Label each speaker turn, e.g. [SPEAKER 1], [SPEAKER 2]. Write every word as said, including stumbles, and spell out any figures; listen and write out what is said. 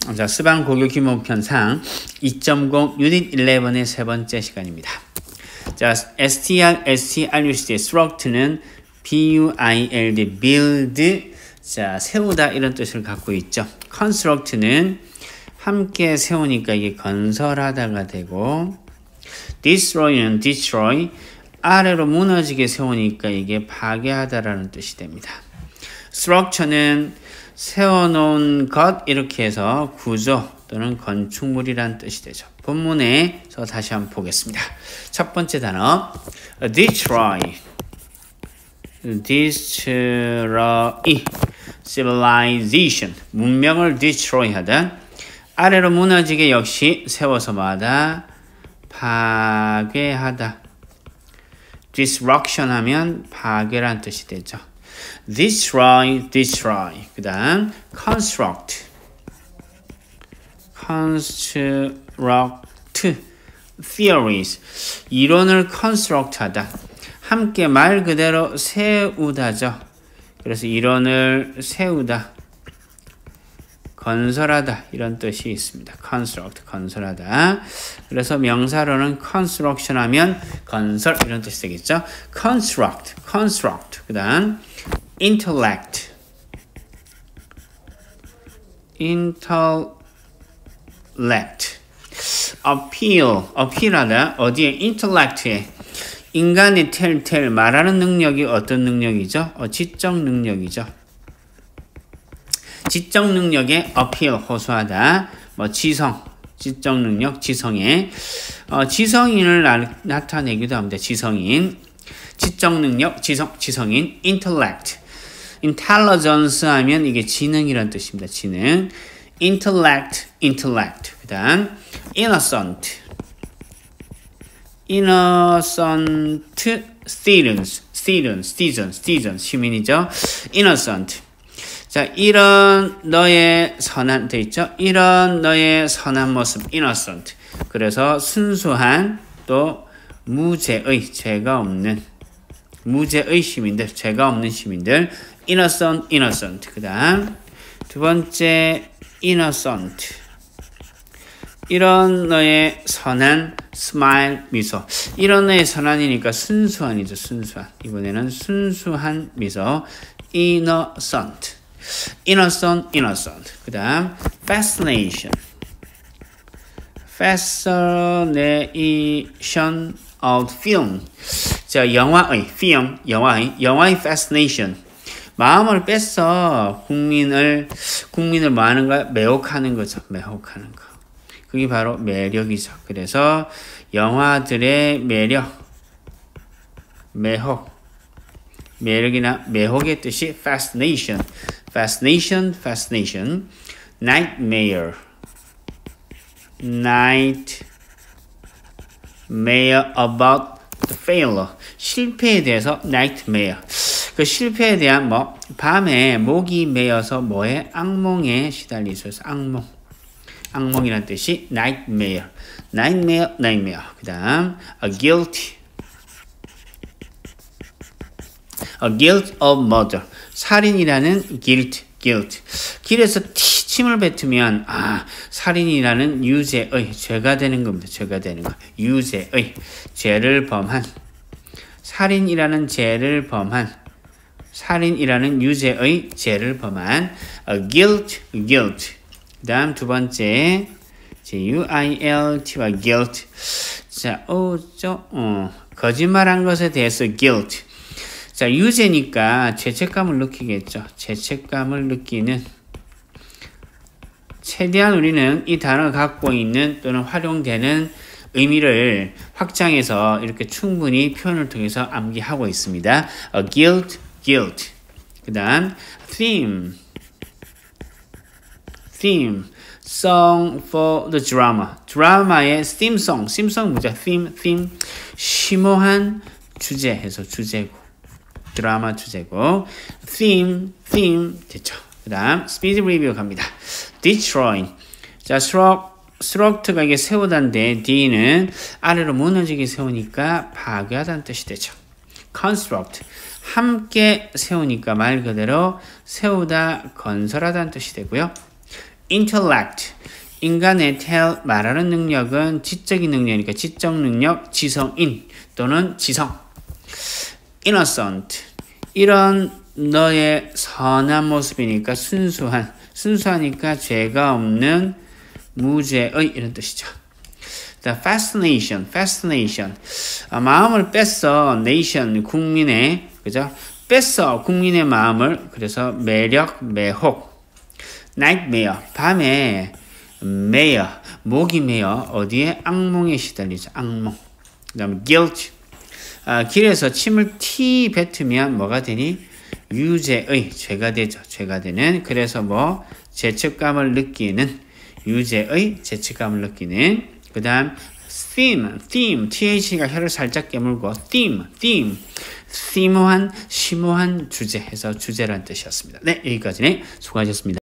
[SPEAKER 1] 자, 스방 고교 기본 편상 이 점 공 유닛 십일의 세 번째 시간입니다. 자, str, strud, struct는 build, build, 자, 세우다 이런 뜻을 갖고 있죠. construct는 함께 세우니까 이게 건설하다가 되고, destroy는 destroy, 아래로 무너지게 세우니까 이게 파괴하다라는 뜻이 됩니다. structure는 세워놓은 것 이렇게 해서 구조 또는 건축물이란 뜻이 되죠. 본문에서 다시 한번 보겠습니다. 첫 번째 단어 destroy, destroy, civilization, 문명을 destroy 하다. 아래로 무너지게 역시 세워서 마다 파괴하다. disruption 하면 파괴란 뜻이 되죠. destroy, destroy. 그 다음 construct, construct, theories. 이론을 construct 하다. 함께 말 그대로 세우다죠. 그래서 이론을 세우다, 건설하다 이런 뜻이 있습니다. construct, 건설하다. 그래서 명사로는 construction 하면 건설 이런 뜻이 되겠죠. construct, construct. 그 다음 intellect, intellect, appeal, appeal하다. 어디에? intellect에. 인간의 텔텔 말하는 능력이 어떤 능력이죠? 어, 지적 능력이죠. 지적 능력에 appeal, 호소하다. 뭐 지성, 지적 능력, 지성에 어, 지성인을 나, 나타내기도 합니다. 지성인, 지적 능력, 지성, 지성인, intellect. intelligence 하면 이게 지능이란 뜻입니다. 지능. intellect, intellect. 그 다음 innocent, innocent students, students, students, students, 시민이죠. innocent. 자, 이런 너의 선한, 돼 있죠? 이런 너의 선한 모습, innocent. 그래서 순수한, 또 무죄의, 죄가 없는, 무죄의 시민들, 죄가 없는 시민들, innocent, innocent. 그 다음 두 번째 innocent. 이런 너의 선한 smile, 미소. 이런 너의 선한이니까 순수한이죠. 순수한. 이번에는 순수한 미소, innocent. innocent, innocent. 그 다음 fascination, fascination of film. 자, 영화의 film, 영화의 영화의 fascination. 마음을 뺏어 국민을 국민을 뭐 하는 거야? 매혹하는 거죠. 매혹하는 거. 그게 바로 매력이죠. 그래서 영화들의 매력, 매혹, 매력이나 매혹의 뜻이 fascination, fascination, fascination. nightmare, nightmare about the failure. 실패에 대해서 nightmare. 그 실패에 대한 뭐 밤에 목이 메어서 뭐에 악몽에 시달릴 수 있어서 악몽, 악몽이란 뜻이 nightmare, nightmare, nightmare. 그 다음 a guilty, a guilt of murder. 살인이라는 guilt, guilt. 길에서 티, 침을 뱉으면 아 살인이라는 유죄의 죄가 되는 겁니다. 죄가 되는 거. 유죄의 죄를 범한, 살인이라는 죄를 범한, 살인이라는 유죄의 죄를 범한 a guilt, guilt. 그 다음 두 번째 G-U-I-L-T와 guilt. 자, 어, 저, 어, 거짓말한 것에 대해서 guilt. 자, 유죄니까 죄책감을 느끼겠죠. 죄책감을 느끼는. 최대한 우리는 이 단어가 갖고 있는 또는 활용되는 의미를 확장해서 이렇게 충분히 표현을 통해서 암기하고 있습니다. A guilt, guilt. 그 다음 theme, theme, song for the drama. 드라마의 theme song, theme song 뭐죠? theme, theme, 심오한 주제 해서 주제고, 드라마 주제고, theme, theme 됐죠. 그 다음 speed review 갑니다. destroy. 자, struct가 이게 세우다인데 D는 아래로 무너지게 세우니까 파괴하다는 뜻이 되죠. construct. 함께 세우니까 말 그대로 세우다, 건설하다는 뜻이 되고요. intellect. 인간의 tell 말하는 능력은 지적인 능력이니까 지적 능력, 지성인 또는 지성. innocent 이런 너의 선한 모습이니까 순수한, 순수하니까 죄가 없는 무죄의 이런 뜻이죠. The fascination, fascination 아, 마음을 뺐어, nation 국민의 그죠? 뺐어 국민의 마음을 그래서 매력, 매혹. nightmare 밤에 매여 목이 매여 어디에 악몽에 시달리죠. 악몽. 그다음에 guilt 아, 길에서 침을 티 뱉으면 뭐가 되니? 유죄의 죄가 되죠. 죄가 되는 그래서 뭐 죄책감을 느끼는 유죄의 죄책감을 느끼는 그 다음 theme, theme, th가 혀를 살짝 깨물고 theme, theme, 심오한, 심오한 주제 해서 주제란 뜻이었습니다. 네, 여기까지네. 수고하셨습니다.